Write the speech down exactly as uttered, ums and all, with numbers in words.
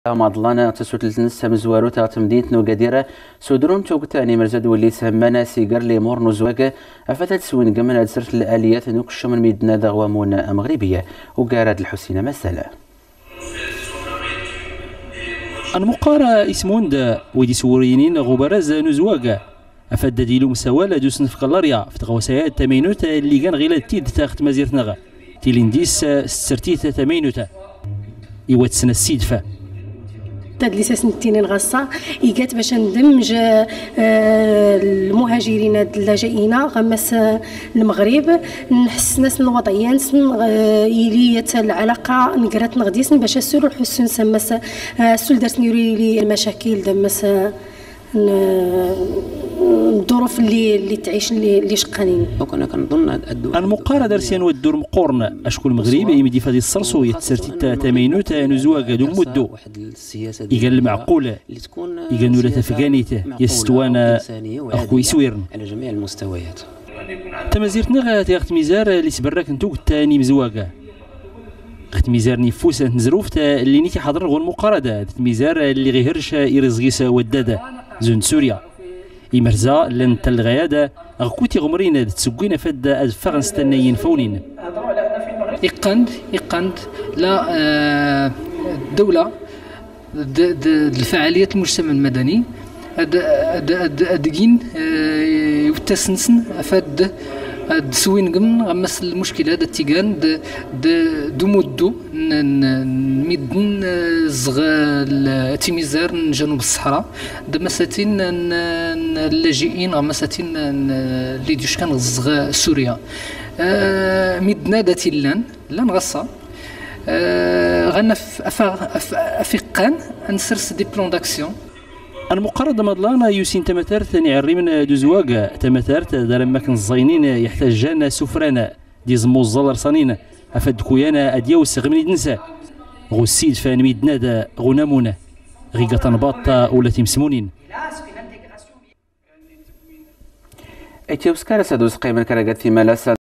ماضلانا تسوتلتن سمزوارو تاتمديت نو قديرة سودرون توقتاني مرزد واللي سمانا سيقر لي مور نزواقة أفتت سوين قمنا دسرت الآليات نوكش من ميدنا دغوامون مغربية وقارد الحسين مسألة المقارة اسموند ويدي سورينين غبرز نزواقة أفد ديلو مساوى لدوسن في قلاريا في تغوسيات تمينوت اللي كان غير تيد تاخت مزيرتنغا تيلينديس سترتيت تمينوتا إيوات سنة السيدفة تدليس سنتين الغصة إيجات باش ندمج المهاجرين اللاجئين غمس المغرب نحس ناس الوضعية إلية العلاقة نقرات نغديس باش السلو الحسن سمس السل درس نيوري لي المشاكل دمس الظروف اللي اللي تعيش اللي اللي شقانين. وكنا كنظن المقارنة درسيا والدور مقورن اشكون المغرب يمدي فهذه الصرصو يتسرتي تمينوت نزواق دو مدو يقال المعقول يقال نولا تفقانيته يستوانا اخوي سويرن على جميع المستويات. تمازيرتنا تاخت ميزار اللي سبراك نتو تاني مزواقه خت ميزار نفوس نزروف اللي نيتي حضر غو المقارنة ميزار اللي غيهرش يرزقيس وداده زون سوريا إمرزا لن تلغيادا غكوتي غمرين تسقين فد أدفع نستنيين فونين. يقند يقند لا الدولة الفعالية المجتمع المدني أدقين يتسنسن فد دسوين قمن غمس المشكلة دا تيجان دا دو مدو نميدن زغال تيميزار جنوب الصحراء دا مساتين اللاجئين غمساتين اللي ديوش كان زغ سوريا ميدنا دا تيلان لان غصة غانا افقان انسرس دي بلون داكسيون. المقارنة مضلانا يوسين تمثار ثاني عري من دوزواقة تمثار دار ماكن الزينين يحتاجان سفرانا دي زموز رصانين أفد كويانا أديوس غمني دنسا غو السيد فان ميدنا دا غنامونا غيقا تنباطا ولا تيمسمونين ايتيوس كارسا دوز قيمة كراغات في ملاسا